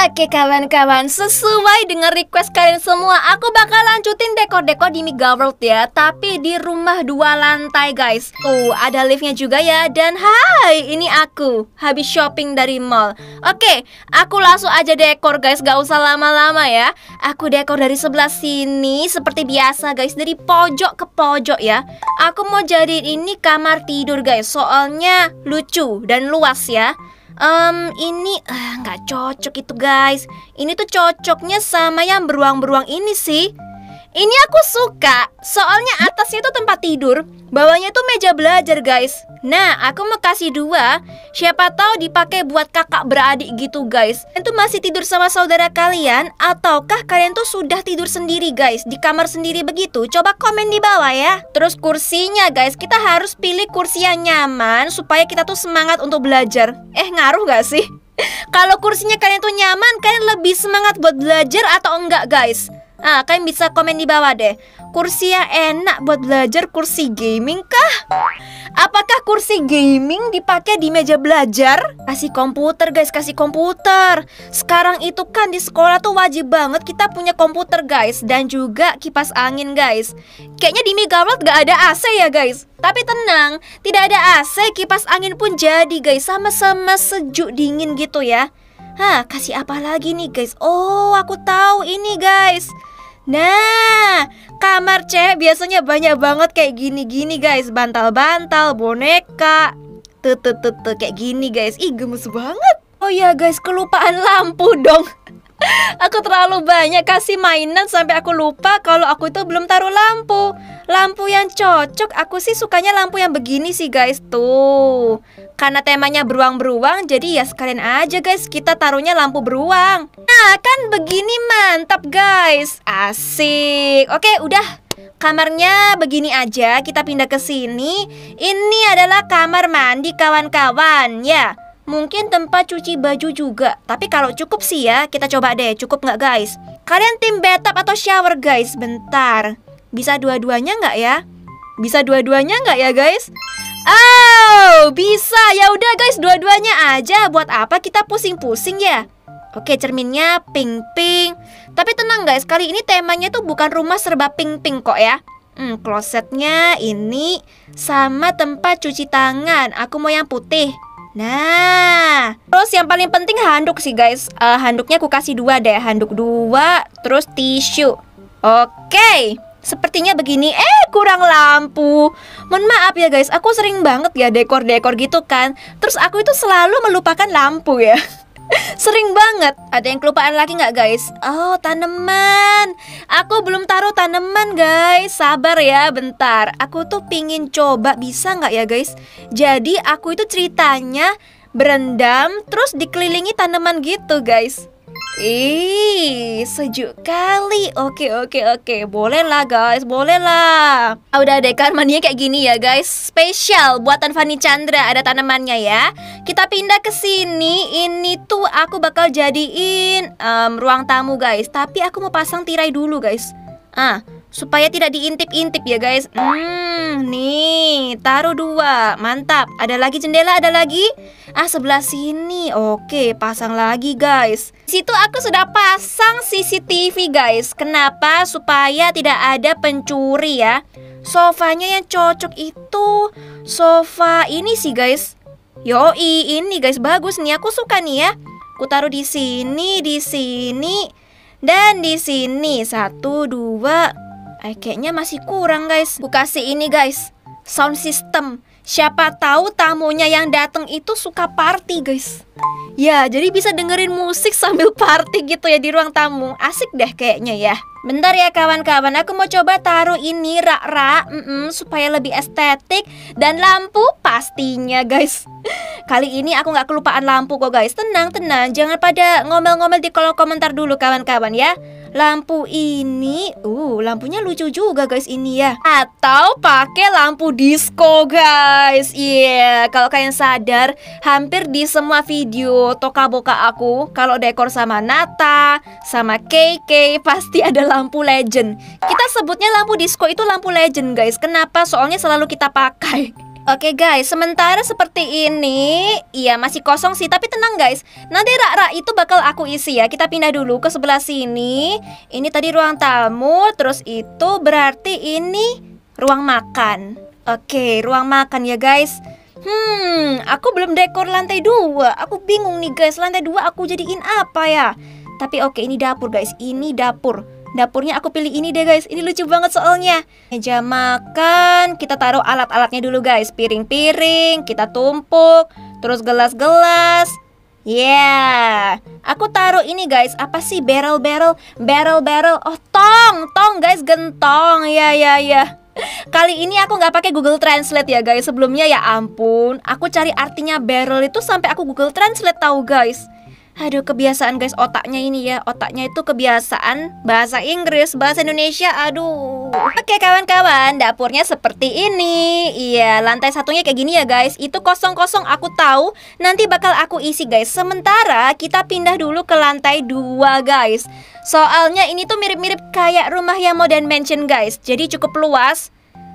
Oke kawan-kawan, sesuai dengan request kalian semua, aku bakal lanjutin dekor-dekor di Mega World ya, tapi di rumah 2 lantai guys. Ada liftnya juga ya. Dan hai, ini aku habis shopping dari mall. Oke, aku langsung aja dekor guys, gak usah lama-lama ya. Aku dekor dari sebelah sini seperti biasa guys, dari pojok ke pojok ya. Aku mau jadiin ini kamar tidur guys, soalnya lucu dan luas ya. Ini nggak cocok itu guys. Ini tuh cocoknya sama yang beruang-beruang ini sih. Ini aku suka, soalnya atasnya tuh tempat tidur, bawahnya tuh meja belajar guys. Nah, aku mau kasih 2. Siapa tahu dipakai buat kakak beradik gitu guys. Kalian tuh masih tidur sama saudara kalian, ataukah kalian tuh sudah tidur sendiri guys, di kamar sendiri begitu? Coba komen di bawah ya. Terus kursinya guys, kita harus pilih kursi yang nyaman supaya kita tuh semangat untuk belajar. Ngaruh gak sih? Kalau kursinya kalian tuh nyaman, kalian lebih semangat buat belajar atau enggak guys? Kalian bisa komen di bawah deh. Kursi yang enak buat belajar, kursi gaming kah? Apakah kursi gaming dipakai di meja belajar? Kasih komputer guys, kasih komputer. Sekarang itu kan di sekolah tuh wajib banget kita punya komputer guys, dan juga kipas angin guys. Kayaknya di Mega World gak ada AC ya guys. Tapi tenang, tidak ada AC, kipas angin pun jadi guys. Sama-sama sejuk dingin gitu ya. Kasih apa lagi nih guys? Aku tahu ini guys. Nah, kamar cewek biasanya banyak banget kayak gini-gini guys. Bantal-bantal, boneka, kayak gini guys. Ih, gemes banget. Oh ya guys, kelupaan lampu dong. Aku terlalu banyak kasih mainan sampai aku lupa kalau aku itu belum taruh lampu. Lampu yang cocok, aku sih sukanya lampu yang begini sih guys. Tuh, karena temanya beruang-beruang, jadi ya sekalian aja guys kita taruhnya lampu beruang. Nah kan begini mantap guys. Asik. Oke udah, kamarnya begini aja, kita pindah ke sini. Ini adalah kamar mandi kawan-kawan ya. Mungkin tempat cuci baju juga. Tapi kalau cukup sih ya, kita coba deh, cukup nggak guys? Kalian tim bathtub atau shower guys? Bentar, bisa dua-duanya nggak ya? Bisa dua-duanya nggak ya guys? Bisa. Ya udah guys, dua-duanya aja. Buat apa kita pusing-pusing ya? Oke, cerminnya pink-pink. Tapi tenang guys, kali ini temanya tuh bukan rumah serba pink-pink kok ya. Klosetnya ini sama tempat cuci tangan. Aku mau yang putih. Nah, terus yang paling penting handuk sih guys. Handuknya aku kasih 2 deh. Handuk 2, terus tisu. Oke, sepertinya begini. Kurang lampu. Mohon maaf ya guys, aku sering banget ya dekor-dekor gitu kan. Terus aku itu selalu melupakan lampu ya. Sering banget. Ada yang kelupaan lagi nggak guys? Tanaman. Aku belum taruh tanaman guys. Sabar ya, bentar. Aku tuh pingin coba, bisa nggak ya guys? Jadi aku itu ceritanya berendam terus dikelilingi tanaman gitu guys. Sejuk kali. Oke. Boleh lah guys, boleh lah. Udah deh, kamarnya kayak gini ya guys. Spesial buatan Fanny Chandra, ada tanamannya ya. Kita pindah ke sini. Ini tuh aku bakal jadiin ruang tamu guys. Tapi aku mau pasang tirai dulu guys. Supaya tidak diintip-intip ya guys. Nih, taruh 2. Mantap. Ada lagi jendela, ada lagi. Sebelah sini. Oke, pasang lagi guys. Situ aku sudah pasang CCTV guys. Kenapa? Supaya tidak ada pencuri ya. Sofanya yang cocok itu sofa ini sih guys. Yoi, ini guys bagus nih. Aku suka nih ya. Aku taruh di sini, dan di sini. 1, 2. Kayaknya masih kurang guys. Aku kasih ini guys, sound system. Siapa tahu tamunya yang datang itu suka party guys. Ya, jadi bisa dengerin musik sambil party gitu ya di ruang tamu. Asik deh kayaknya ya. Bentar ya kawan-kawan, aku mau coba taruh ini rak-rak supaya lebih estetik. Dan lampu pastinya guys. Kali ini aku nggak kelupaan lampu kok guys. Tenang, jangan pada ngomel-ngomel di kolom komentar dulu kawan-kawan ya. Lampu ini, lampunya lucu juga guys ini ya. Atau pakai lampu disco guys. Kalau kalian sadar, hampir di semua video Toka Boka aku, kalau dekor sama Nata, sama KK, pasti ada lampu legend. Kita sebutnya lampu disco itu lampu legend guys. Kenapa? Soalnya selalu kita pakai. Oke guys, sementara seperti ini, iya masih kosong sih, tapi tenang guys. Nanti rak-rak itu bakal aku isi ya. Kita pindah dulu ke sebelah sini. Ini tadi ruang tamu, terus itu berarti ini ruang makan. Oke, ruang makan ya guys. Aku belum dekor lantai 2. Aku bingung nih guys, lantai 2 aku jadiin apa ya? Tapi oke, ini dapur guys, ini dapur. Dapurnya aku pilih ini deh guys. Ini lucu banget soalnya. Meja makan. Kita taruh alat-alatnya dulu guys. Piring-piring. Kita tumpuk. Terus gelas-gelas. Yeah. Aku taruh ini guys. Apa sih? Barrel-barrel. Barrel-barrel. Oh, tong. Tong guys. Gentong. Ya. Kali ini aku nggak pakai Google Translate ya guys. Sebelumnya ya ampun. Aku cari artinya barrel itu sampai aku Google Translate tahu guys. Aduh, kebiasaan guys otaknya ini ya. Otaknya itu kebiasaan bahasa Inggris, bahasa Indonesia. Aduh. Oke kawan-kawan, dapurnya seperti ini. Iya, lantai satunya kayak gini ya guys. Itu kosong-kosong aku tahu. Nanti bakal aku isi guys. Sementara kita pindah dulu ke lantai 2 guys. Soalnya ini tuh mirip-mirip kayak rumah yang modern mansion guys. Jadi cukup luas.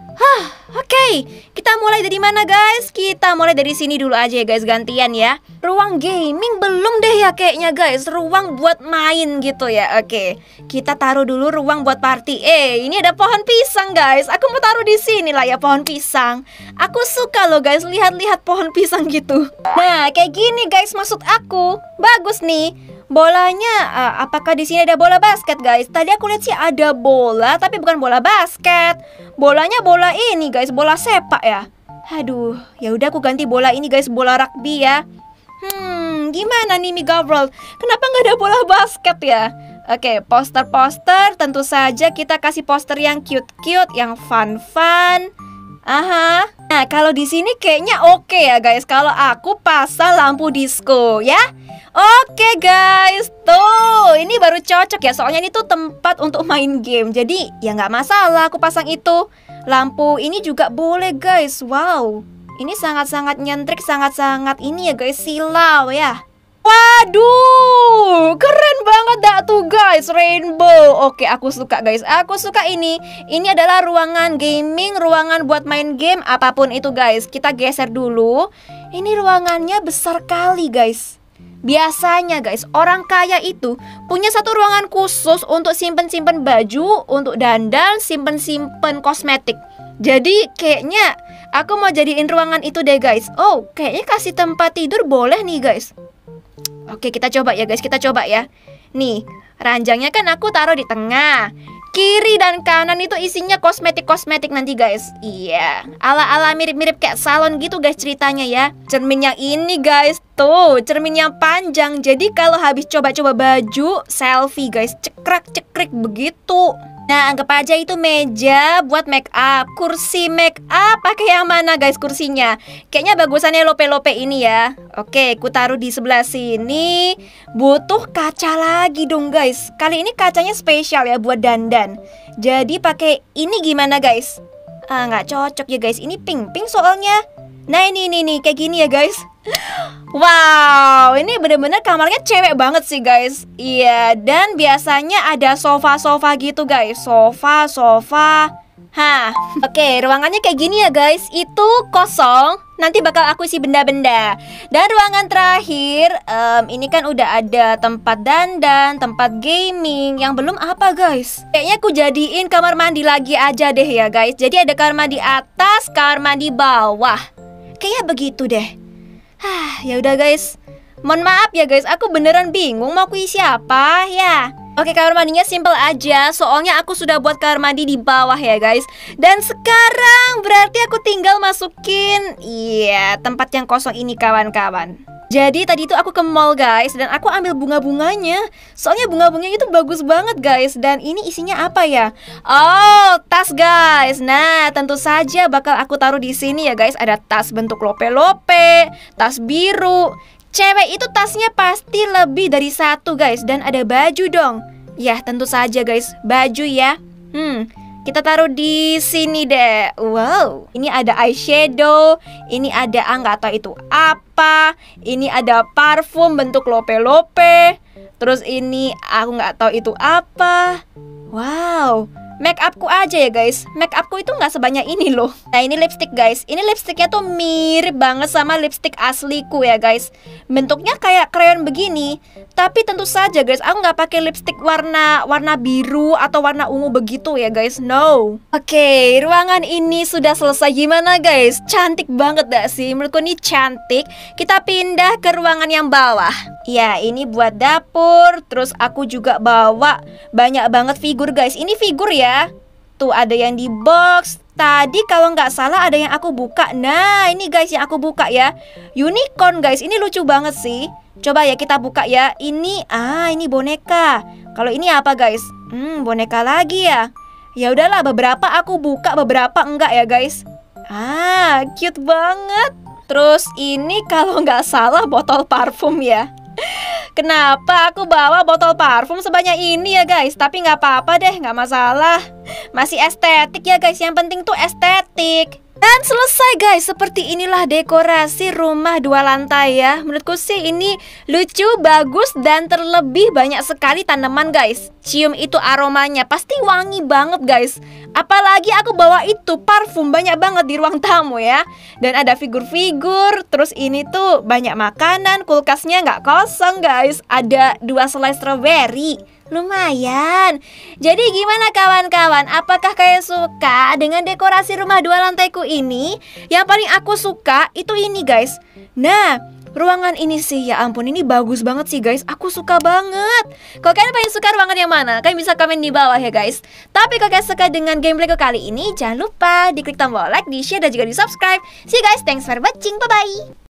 Oke. Kita mulai dari mana guys? Kita mulai dari sini dulu aja ya guys, gantian ya. Ruang gaming belum deh ya kayaknya guys. Ruang buat main gitu ya. Oke. Kita taruh dulu ruang buat party. Ini ada pohon pisang guys. Aku mau taruh di sini lah ya pohon pisang. Aku suka loh guys lihat-lihat pohon pisang gitu. Nah, kayak gini guys maksud aku. Bagus nih. Bolanya, apakah di sini ada bola basket guys? Tadi aku lihat sih ada bola, tapi bukan bola basket. Bolanya bola ini guys, bola sepak ya. Aduh, ya udah aku ganti bola ini guys, bola rugby ya. Gimana nih Mega World? Kenapa nggak ada bola basket ya? Oke, poster-poster, tentu saja kita kasih poster yang cute-cute, yang fun-fun. Nah, kalau di sini kayaknya oke ya guys. Kalau aku pasang lampu disco ya. Oke guys, tuh ini baru cocok ya. Soalnya ini tuh tempat untuk main game. Jadi ya nggak masalah aku pasang itu. Lampu ini juga boleh guys. Wow, ini sangat-sangat nyentrik, sangat-sangat ini ya guys, silau ya. Waduh, keren banget dah tuh guys, rainbow. Oke, aku suka guys, aku suka ini. Ini adalah ruangan gaming, ruangan buat main game, apapun itu guys. Kita geser dulu. Ini ruangannya besar kali guys. Biasanya guys, orang kaya itu punya satu ruangan khusus untuk simpen-simpen baju, untuk dandan, simpen-simpen kosmetik. Jadi kayaknya aku mau jadiin ruangan itu deh guys. Oh, kayaknya kasih tempat tidur boleh nih guys. Oke, kita coba ya guys, kita coba ya. Nih, ranjangnya kan aku taruh di tengah. Kiri dan kanan itu isinya kosmetik-kosmetik nanti guys. Iya, ala-ala mirip-mirip kayak salon gitu guys ceritanya ya. Cermin yang ini guys, tuh cermin yang panjang. Jadi kalau habis coba-coba baju, selfie guys, cekrek-cekrek begitu. Nah, anggap aja itu meja buat make up. Kursi make up pakai yang mana guys kursinya? Kayaknya bagusannya lope-lope ini ya. Oke, aku taruh di sebelah sini. Butuh kaca lagi dong guys. Kali ini kacanya spesial ya buat dandan. Jadi pakai ini gimana guys? Nggak cocok ya guys. Ini pink-pink soalnya. Nah, ini kayak gini ya guys. Wow, ini bener-bener kamarnya cewek banget sih guys. Iya, dan biasanya ada sofa-sofa gitu guys. Sofa. Oke, ruangannya kayak gini ya guys. Itu kosong. Nanti bakal aku isi benda-benda. Dan ruangan terakhir, ini kan udah ada tempat dandan, tempat gaming. Yang belum apa guys? Kayaknya aku jadiin kamar mandi lagi aja deh ya guys. Jadi ada kamar mandi atas, kamar mandi bawah. Kayaknya begitu deh. Ya udah guys. Mohon maaf ya guys, aku beneran bingung mau aku isi apa ya. Oke, kamar mandinya simple aja. Soalnya aku sudah buat kamar mandi di bawah ya guys. Dan sekarang berarti aku tinggal masukin tempat yang kosong ini kawan-kawan. Jadi tadi itu aku ke mall guys, dan aku ambil bunga-bunganya. Soalnya bunga-bunganya itu bagus banget guys. Dan ini isinya apa ya? Oh, tas guys. Nah, tentu saja bakal aku taruh di sini ya guys. Ada tas bentuk lope-lope, tas biru. Cewek itu tasnya pasti lebih dari satu guys. Dan ada baju dong. Ya, tentu saja guys, baju ya. Kita taruh di sini deh. Wow, ini ada eyeshadow. Ini ada nggak tahu itu apa. Ini ada parfum bentuk lope-lope. Terus ini aku nggak tahu itu apa. Wow, make upku aja ya guys. Make upku itu nggak sebanyak ini loh. Nah ini lipstick guys. Ini lipsticknya tuh mirip banget sama lipstick asliku ya guys. Bentuknya kayak krayon begini. Tapi tentu saja guys, aku nggak pakai lipstick warna biru atau warna ungu begitu ya guys. No. Oke, ruangan ini sudah selesai. Gimana guys? Cantik banget gak sih? Menurutku ini cantik. Kita pindah ke ruangan yang bawah. Ya ini buat dapur. Terus aku juga bawa banyak banget figur guys. Ini figur ya. Tuh ada yang di box. Tadi kalau nggak salah ada yang aku buka. Nah ini guys yang aku buka ya. Unicorn guys. Ini lucu banget sih. Coba ya kita buka ya. Ini boneka. Kalau ini apa guys? Boneka lagi ya. Ya udahlah, beberapa aku buka, beberapa enggak ya guys. Cute banget. Terus ini kalau nggak salah botol parfum ya. Kenapa aku bawa botol parfum sebanyak ini ya guys? Tapi nggak apa-apa deh, nggak masalah. Masih estetik ya guys, yang penting tuh estetik. Dan selesai guys, seperti inilah dekorasi rumah 2 lantai ya. Menurutku sih ini lucu, bagus, dan terlebih banyak sekali tanaman guys. Cium itu aromanya, pasti wangi banget guys. Apalagi aku bawa itu parfum banyak banget di ruang tamu ya. Dan ada figur-figur. Terus ini tuh banyak makanan, kulkasnya nggak kosong guys. Ada 2 selai strawberry. Lumayan. Jadi gimana kawan-kawan? Apakah kalian suka dengan dekorasi rumah 2 lantaiku ini? Yang paling aku suka itu ini guys. Nah, ruangan ini sih ya ampun, ini bagus banget sih guys. Aku suka banget. Kalau kalian paling suka ruangan yang mana? Kalian bisa komen di bawah ya guys. Tapi kalau kalian suka dengan gameplayku kali ini, jangan lupa diklik tombol like, di share, dan juga di subscribe. See you guys, thanks for watching, bye bye.